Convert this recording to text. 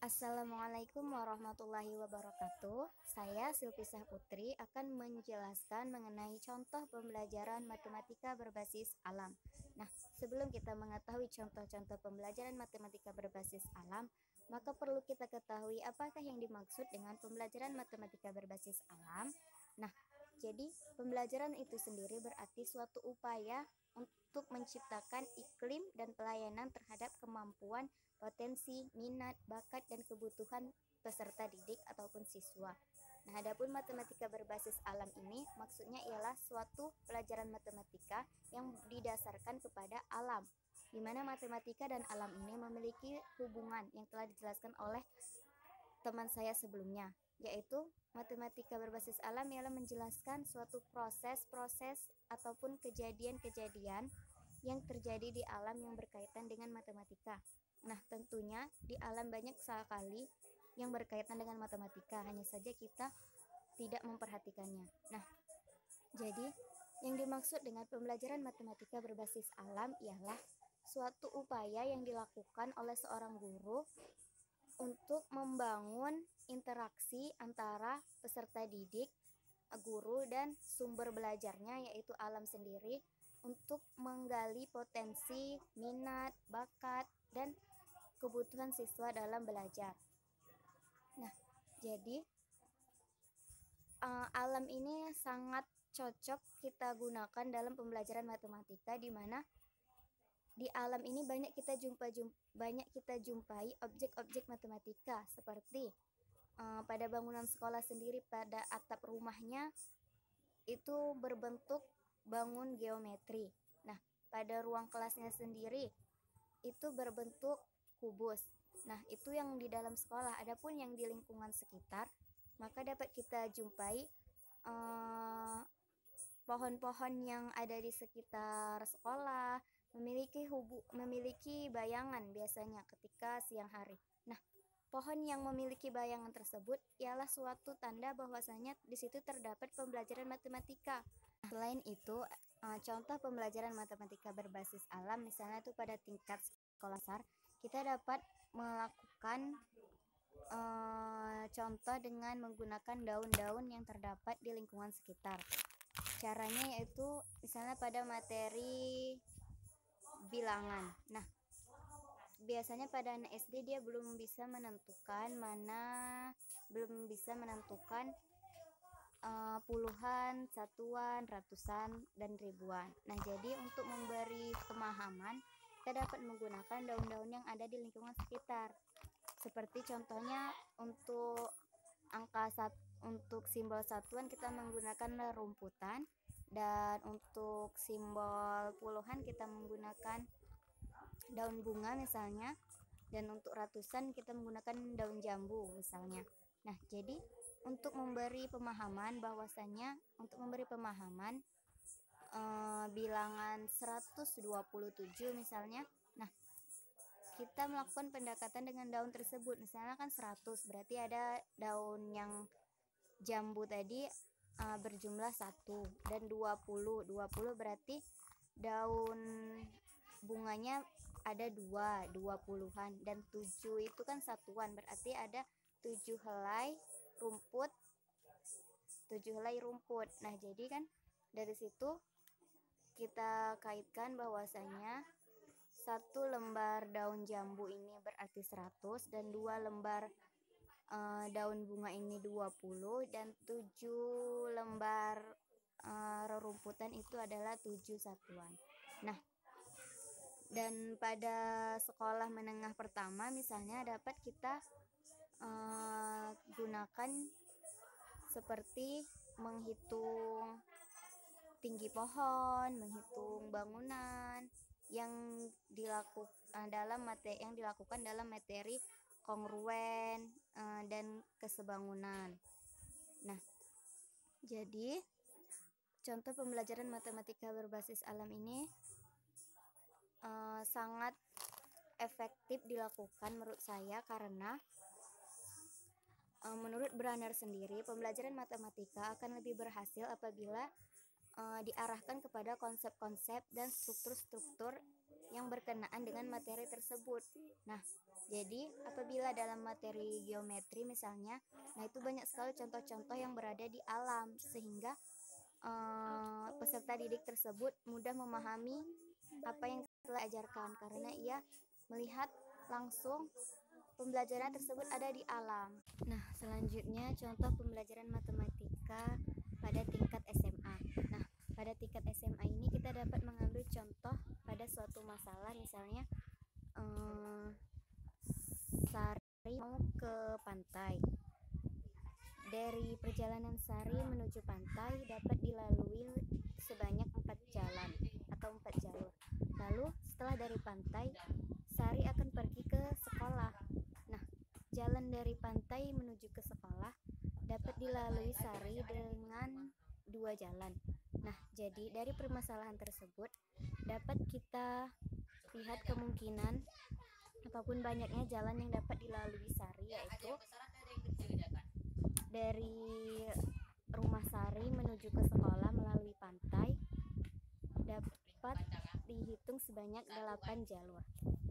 Assalamualaikum warahmatullahi wabarakatuh. Saya Silpisah Putri akan menjelaskan mengenai contoh pembelajaran matematika berbasis alam. Nah, sebelum kita mengetahui contoh-contoh pembelajaran matematika berbasis alam, maka perlu kita ketahui apakah yang dimaksud dengan pembelajaran matematika berbasis alam. Nah, jadi pembelajaran itu sendiri berarti suatu upaya untuk menciptakan iklim dan pelayanan terhadap kemampuan, potensi, minat, bakat, dan kebutuhan peserta didik ataupun siswa. Nah, adapun matematika berbasis alam ini maksudnya ialah suatu pelajaran matematika yang didasarkan kepada alam, di mana matematika dan alam ini memiliki hubungan yang telah dijelaskan oleh teman saya sebelumnya, yaitu matematika berbasis alam ialah menjelaskan suatu proses-proses ataupun kejadian-kejadian yang terjadi di alam yang berkaitan dengan matematika. Nah, tentunya di alam banyak sekali yang berkaitan dengan matematika, hanya saja kita tidak memperhatikannya. Nah, jadi yang dimaksud dengan pembelajaran matematika berbasis alam ialah suatu upaya yang dilakukan oleh seorang guru untuk membangun interaksi antara peserta didik, guru, dan sumber belajarnya yaitu alam sendiri untuk menggali potensi, minat, bakat, dan kebutuhan siswa dalam belajar. Nah, jadi alam ini sangat cocok kita gunakan dalam pembelajaran matematika, di mana di alam ini banyak kita jumpai objek-objek matematika seperti pada bangunan sekolah sendiri, pada atap rumahnya itu berbentuk bangun geometri. Nah, pada ruang kelasnya sendiri itu berbentuk kubus. Nah, itu yang di dalam sekolah. Adapun yang di lingkungan sekitar, maka dapat kita jumpai pohon-pohon yang ada di sekitar sekolah memiliki bayangan biasanya ketika siang hari. Nah, pohon yang memiliki bayangan tersebut ialah suatu tanda bahwasanya di situ terdapat pembelajaran matematika. Selain itu, contoh pembelajaran matematika berbasis alam misalnya itu pada tingkat sekolah dasar, kita dapat melakukan contoh dengan menggunakan daun-daun yang terdapat di lingkungan sekitar. Caranya yaitu misalnya pada materi bilangan. Nah, biasanya pada anak SD dia belum bisa menentukan puluhan, satuan, ratusan, dan ribuan. Nah, jadi untuk memberi pemahaman, kita dapat menggunakan daun-daun yang ada di lingkungan sekitar. Seperti contohnya untuk untuk simbol satuan kita menggunakan rumputan, dan untuk simbol puluhan kita menggunakan daun bunga misalnya, dan untuk ratusan kita menggunakan daun jambu misalnya. Nah, jadi untuk memberi pemahaman bilangan 127 misalnya. Nah, kita melakukan pendekatan dengan daun tersebut. Misalnya kan 100, berarti ada daun yang jambu tadi berjumlah 1, dan 20 berarti daun bunganya ada 20-an, dan 7 itu kan satuan, berarti ada 7 helai rumput 7 helai rumput. Nah, jadi kan dari situ kita kaitkan bahwasanya satu lembar daun jambu ini berarti 100, dan 2 lembar daun bunga ini 20, dan 7 lembar rerumputan itu adalah 7 satuan. Nah, dan pada sekolah menengah pertama misalnya dapat kita gunakan seperti menghitung tinggi pohon, menghitung bangunan yang dilakukan dalam materi kongruen dan kesebangunan. Nah, jadi contoh pembelajaran matematika berbasis alam ini sangat efektif dilakukan menurut saya, karena menurut Brander sendiri, pembelajaran matematika akan lebih berhasil apabila diarahkan kepada konsep-konsep dan struktur-struktur yang berkenaan dengan materi tersebut. Nah, Jadi, apabila dalam materi geometri misalnya, nah itu banyak sekali contoh-contoh yang berada di alam, sehingga peserta didik tersebut mudah memahami apa yang telah ajarkan karena ia melihat langsung pembelajaran tersebut ada di alam. Nah, selanjutnya contoh pembelajaran matematika pada tingkat SMA. Nah, pada tingkat SMA ini kita dapat mengambil contoh pada suatu masalah, misalnya Sari mau ke pantai. Dari perjalanan Sari menuju pantai dapat dilalui sebanyak 4 jalan atau 4 jalur. Lalu setelah dari pantai, Sari akan pergi ke sekolah. Nah, jalan dari pantai menuju ke sekolah dapat dilalui Sari dengan 2 jalan. Nah, jadi dari permasalahan tersebut dapat kita lihat kemungkinan ataupun banyaknya jalan yang dapat dilalui Sari, yaitu dari rumah Sari menuju ke sekolah melalui pantai dapat dihitung sebanyak 8 jalur.